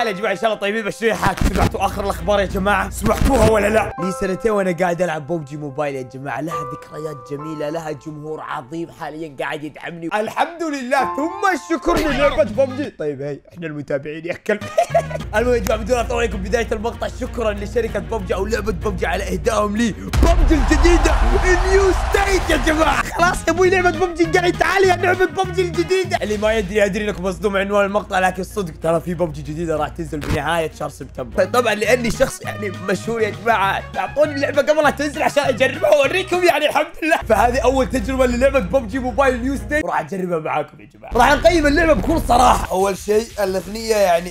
الحال يا جماعه؟ ان شاء الله طيبين بشوي حالك. سمعتوا اخر الاخبار يا جماعه؟ سمعتوها ولا لا؟ لي سنتين وانا قاعد العب ببجي موبايل يا جماعه، لها ذكريات جميله، لها جمهور عظيم حاليا قاعد يدعمني، الحمد لله ثم الشكر للعبه ببجي. طيب هي احنا المتابعين يا كلب. المهم يا جماعه بدون اطول عليكم بدايه المقطع، شكرا لشركه ببجي او لعبه ببجي على اهدائهم لي ببجي الجديده نيو ستيت يا جماعه. خلاص يا ابوي لعبه ببجي قاعد، تعالي يا لعبه ببجي الجديده. اللي ما يدري انكم مصدوم عنوان المقطع، لكن صدق ترى في ببجي جديده راح تنزل بنهايه شهر سبتمبر. طبعا لاني شخص يعني مشهور يا جماعه، اعطوني اللعبه قبل لا تنزل عشان اجربها واوريكم يعني الحمد لله. فهذه اول تجربه للعبه ببجي موبايل نيو ستيت، وراح اجربها معاكم يا جماعه. راح نقيم اللعبه بكل صراحه. اول شيء الاغنيه يعني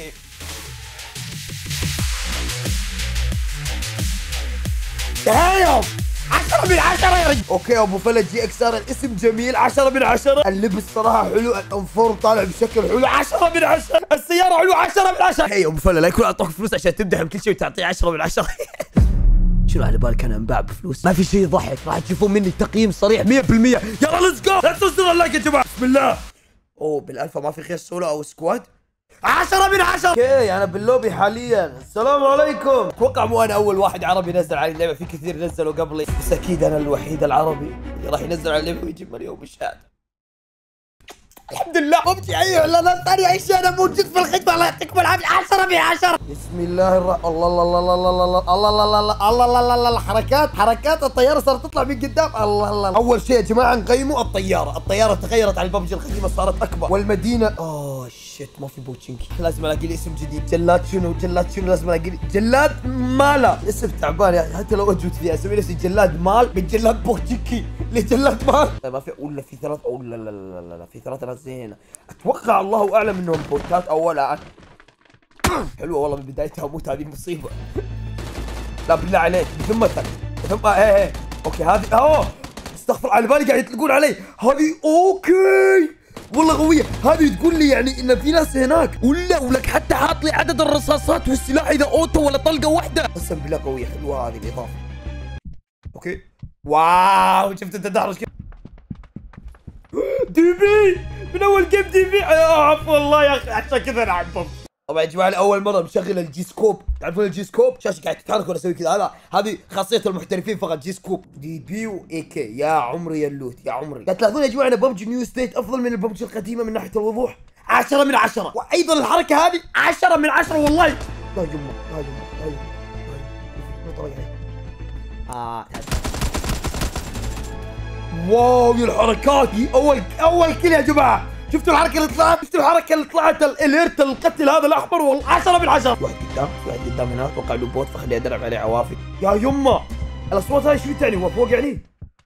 دايم 10 من 10 يا رجل. اوكي ابو فلج جي اكس ار، الاسم جميل 10 من 10، اللبس صراحه حلو، الانفورم طالع بشكل حلو 10 من 10، السياره حلوه 10 من 10. هي ابو فلج لا يكون اعطوك فلوس عشان تمدح بكل شيء وتعطيه 10 من 10. شنو على بالك انا انباع بفلوس؟ ما في شيء يضحك، راح تشوفون مني تقييم صريح 100%. يلا ليتس جو، لا تنسوا اللايك يا جماعه. بسم الله. اوه بالالفا ما في خير سولو او سكواد. 10 من 10. اوكي انا باللوبي حاليا. السلام عليكم. اتوقع مو انا اول واحد عربي نزل علي اللعبه، في كثير نزلوا قبلي، بس اكيد انا الوحيد العربي اللي راح ينزل على اللعبه ويجيب مليون مشاهده. الحمد لله. ببجي اي اعلانات ثانيه، اي شيء انا موجود في الخدمه. الله يعطيكم العافيه. 10 من 10. بسم الله الرحمن. الله الله الله الله الله الله الله الله الله الله الله الله. حركات الطياره صارت تطلع من قدام. الله الله. اول شيء يا جماعه نقيموا الطياره تغيرت على الببجي القديمه، صارت اكبر، والمدينه اوه شيت ما في بوتشنكي. لازم الاقي لي اسم جديد. جلاد شنو لازم الاقي لي جلاد مالا. اسم تعبان يا اخي، حتى لو اجود فيها اسوي نفسي جلاد مال من جلاد بوتشنكي لجلاد مال. ما في ولا في ثلاث او لا لا لا لا لا في ثلاثه ناس زي هنا. اتوقع الله اعلم انهم بوتات او لا. حلوه والله من بدايتها اموت، هذه مصيبه. لا بالله عليك بذمتك ايه اوكي هذه استغفر على بالي قاعد يطلقون علي. هذه اوكي والله قويه. هذه تقول لي يعني ان في ناس هناك، ولك حتى حاط لي عدد الرصاصات والسلاح اذا اوتو ولا طلقه واحده. قسم بالله قويه حلوه هذه الاضافه. اوكي واو شفت التدرج كيف؟ دي بي من اول جيم دي بي. عفوا والله يا اخي عشان كذا انا عبط. طبعا يا جماعه لاول مره مشغل الجي سكوب، تعرفون الجي سكوب؟ شاشه قاعد تتحرك وانا اسوي كذا، هذه خاصيه المحترفين فقط. جي سكوب دي بي واي كي. يا عمري يا اللوت يا عمري. قاعد تلاحظون يا جماعه ان ببجي نيو ستيت افضل من الببجي القديمه من ناحيه الوضوح. 10 من 10. وايضا الحركه هذه 10 من 10 والله. لا يمه واو يا الحركات. اول كل يا جماعه. شفتوا الحركه اللي طلعت الاليرت القتل هذا الاحمر والله 10 من 10. واحد قدام هنا اتوقع له بوت، فخليه ادرب عليه عوافي. يا يمه الاصوات هاي شو تعني؟ هو فوق يعني؟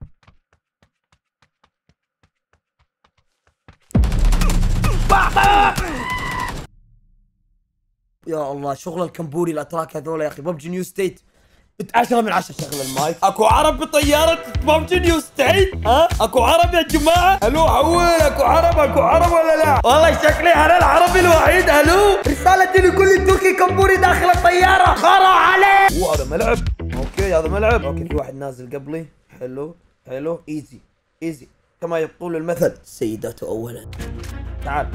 يا الله شغل الكمبوري الاتراك هذول يا اخي. ببجي نيو ستيت 10 من 10. شغل المايك. اكو عرب بطياره ببجي نيو ستيت؟ اكو عرب يا جماعه؟ الو حول. اكو عرب ولا لا؟ والله شكلي انا العربي الوحيد. الو رسالتي لكل تركي كمبوري داخل الطياره، خرا عليه. هذا ملعب. اوكي هذا ملعب. اوكي في واحد نازل قبلي. حلو ايزي كما يقول المثل، السيدات اولا. تعال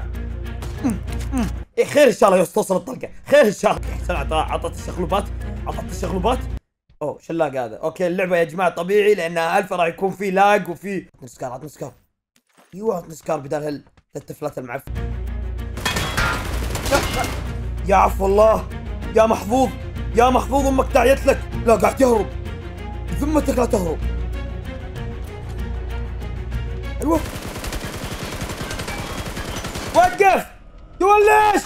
إيه خير ان شاء الله توصل الطلقه، خير ان شاء الله. عطت الشغلوبات. اوه شلاق هذا. اوكي اللعبه يا جماعه طبيعي لانها الفا راح يكون في لاج وفي عطني سكار. ايوه عطني سكار بدل التفلات المعفن. يا عفو الله يا محظوظ امك داعيت لك. لا قاعد يهرب بذمتك، لا تهرب. ايوه وقف تولش.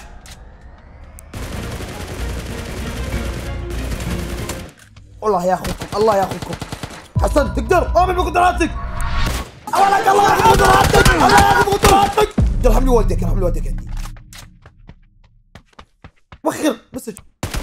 الله ياخذكم حسن تقدر. اؤمن بقدراتك. الله ياخذ قدراتك. ارحم لي والديك عندي. وخر مسج.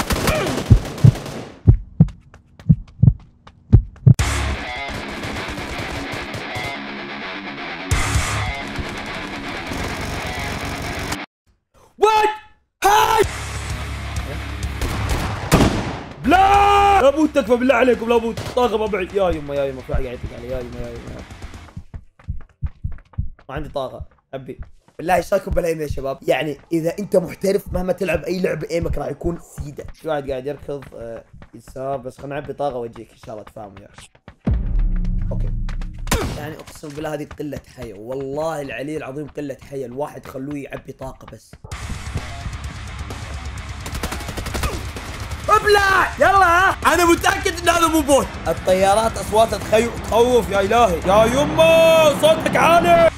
لابد تكفى بالله عليكم، لابد طاقه ببعد. يا يما في قاعد يطق علي. يا يما ما عندي طاقه. ابي بالله ايش رايكم بالايم يا شباب؟ يعني اذا انت محترف مهما تلعب اي لعبه ايمك راح يكون سيده. في واحد قاعد يركض يسار، بس خلينا نعبي طاقه واجيك ان شاء الله تفهموا يا اخي. اوكي يعني اقسم بالله هذه قله حياه، والله العلي العظيم قله حياه، الواحد خلوه يعبي طاقه بس. ابلع يلا، انا متاكد ان هذا مو بوت. الطيارات اصواتها تخوف يا الهي. يا يمه صوتك عالي.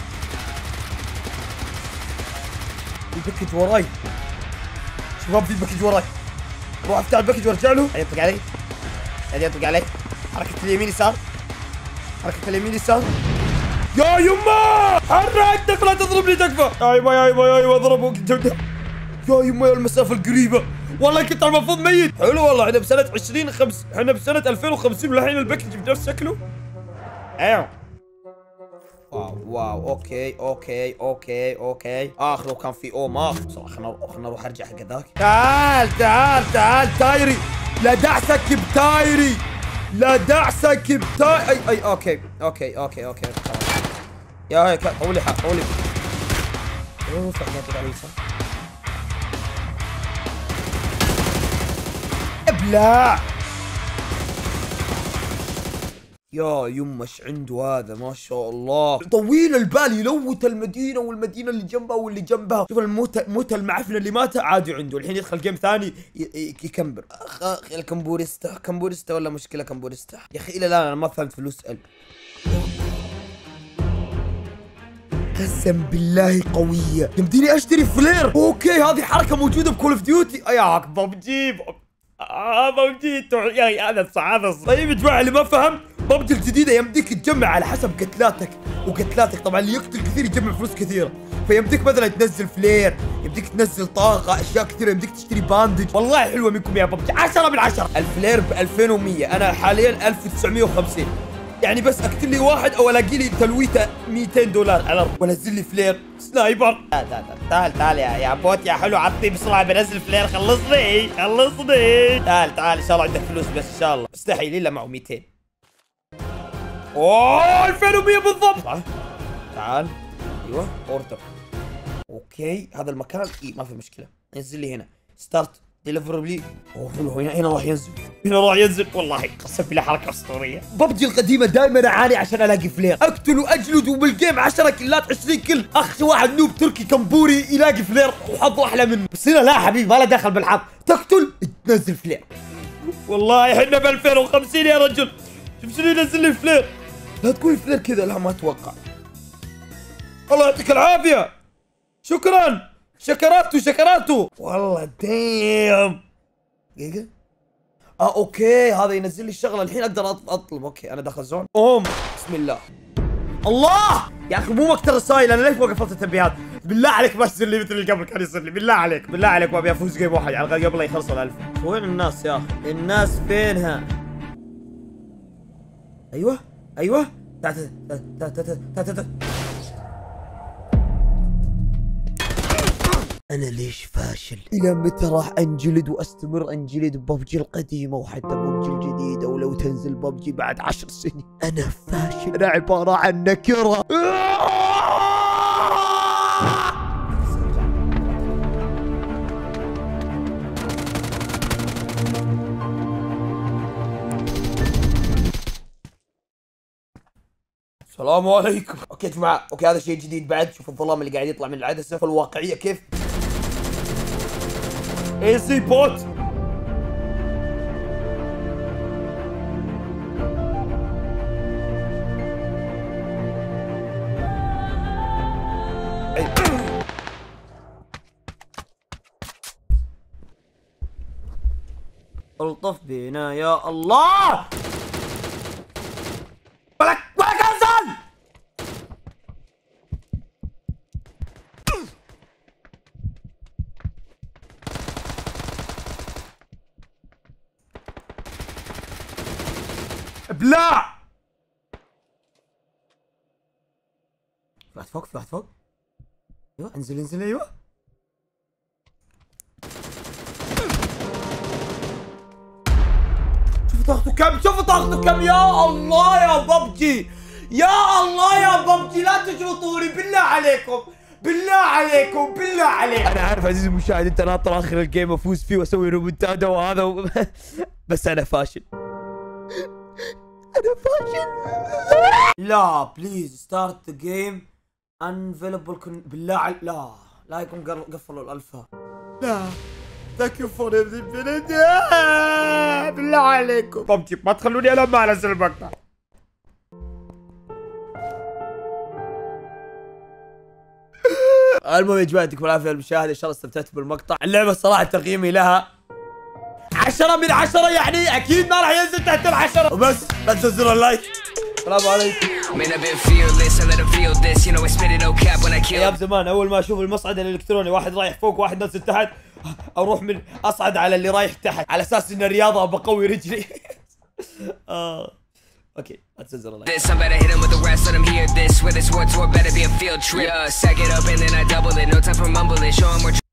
في باكج وراي شباب، في باكج وراي. روح افتح الباكج وارجع له. قاعد يطق علي، قاعد يطق علي. حركه اليمين يسار، حركه اليمين يسار. يا يمه حرك، تكفى لا تضربني تكفى. يا يمه يا يمه يا يمه اضربك. يا يمه يا المسافه القريبه، والله كنت المفروض ميت. حلو والله، احنا بسنه 20 احنا بسنه 2050 والحين الباكج بنفس شكله. ايوه واو اوكي اوكي اوكي اوكي. اخ لو كان في اوم صراحه. خلنا نروح ارجع حق ذاك. تعال تعال تعال تايري، لا دعسك بتايري، لا دعسك بتايري. اي اوكي اوكي اوكي اوكي يا هيك طولي حق طولي. اوف احنا على اليسار. ابلع يا يمش عنده هذا ما شاء الله، طويل البال، يلوت المدينه والمدينه اللي جنبها واللي جنبها. شوف الموتى المعفنه اللي ماتها عادي عنده، الحين يدخل جيم ثاني يكمبر. اخي الكمبوريستا، كمبوريستا ولا مشكله كمبوريستا يا اخي. الى الان انا ما فهمت فلوس قلب. قسم بالله قويه، يمديني اشتري فلير. اوكي هذه حركه موجوده بكول اوف ديوتي. ياك ببجي ببجي يا اخي هذا صعب. طيب يا جماعه اللي ما فهم، ببجي الجديده يمديك تجمع على حسب قتلاتك وقتلاتك. طبعا اللي يقتل كثير يجمع فلوس كثيره، فيمديك مثلا تنزل فلير، يمديك تنزل طاقه، اشياء كثيره، يمديك تشتري باندج. والله حلوه منكم يا ببجي، 10 من 10. الفلير ب 2100، انا حاليا 1950. يعني بس اقتل لي واحد او الاقي لي تلويته $200 على الارض وانزل لي فلير سنايبر. تعال تعال يا بوت يا حلو، عطني بسرعه بنزل فلير. خلصني تعال تعال ان شاء الله عندك فلوس، بس ان شاء الله مستحيل الا معه 200. اوه 2100 بالضبط. تعال ايوه اوردر. اوكي هذا المكان اي ما في مشكله. نزل لي هنا ستارت ديليفربلي. اوه حلو، هنا راح ينزل، هنا راح ينزل. والله قسم بالله حركه اسطوريه. ببجي القديمه دائما اعاني عشان الاقي فلير، اقتل واجلد وبالجيم 10 كلات 20 كل. اخ واحد نوب تركي كمبوري يلاقي فلير وحظه احلى منه. بس هنا لا حبيبي، ما له دخل بالحظ، تقتل تنزل فلير. والله احنا ب 2050 يا رجل. شوف شنو ينزل لي فلير. لا تقول فلير كذا، لا ما اتوقع. الله يعطيك العافيه، شكرا. شكراتو والله دايم. دقيقة اوكي هذا ينزل لي الشغله الحين اقدر اطلب. اوكي انا داخل زون. بسم الله. الله يا اخي مو مقتل رسائل، انا ليش ما قفلت التنبيهات؟ بالله عليك ما يصير لي مثل اللي قبل كان يصير لي. بالله عليك بالله عليك، ما ابي افوز جيم واحد على الاقل قبل لا يخلص ال1000. وين الناس يا اخي؟ الناس فينها؟ ايوه أنا ليش فاشل؟ إلى متى راح أنجلد وأستمر أنجلد ببجي القديمة وحتى ببجي الجديدة، ولو تنزل ببجي بعد 10 سنين؟ أنا فاشل، أنا عبارة عن نكرة. السلام عليكم. اوكي يا جماعه، اوكي هذا شيء جديد بعد. شوف الظلام اللي قاعد يطلع من العدسه في الواقعيه كيف. ايزي بوت. الطف بينا يا الله. ولك انزل. ابلع. في واحد فوق، في واحد فوق. ايوه انزل ايوه. شوفوا طاقته كم. يا الله يا ببجي، يا الله يا ببجي، لا تشرطوني بالله عليكم، بالله عليكم بالله عليكم. انا عارف عزيزي المشاهد انت ناطر اخر الجيم افوز فيه واسوي رومنتادا وهذا بس انا فاشل. انا فاشل. لا بليز ستارت ذا جيم انفيلبل بالله لا يكون قفلوا الالفا. لا ثانك يو فور انفينيتي بالله عليكم. ببجي ما تخلوني انا ما انزل المقطع. المهم يا جماعه يعطيكم العافيه المشاهد، ان شاء الله استمتعتوا بالمقطع. اللعبه الصراحه تقييمي لها 10 من 10 يعني اكيد ما راح ينزل تحت ال10 وبس. لا تنسوا اللايك. السلام عليكم. ايام زمان اول ما اشوف المصعد الالكتروني واحد رايح فوق واحد نازل تحت اروح من اصعد على اللي رايح تحت على اساس ان الرياضه بقوي رجلي. اوكي لا تنسوا اللايك. I'm better hit him with the rest, let him hear this. Where this war tour better be a field trip. Sack it up and then I double it. No time for mumbling. Show him we're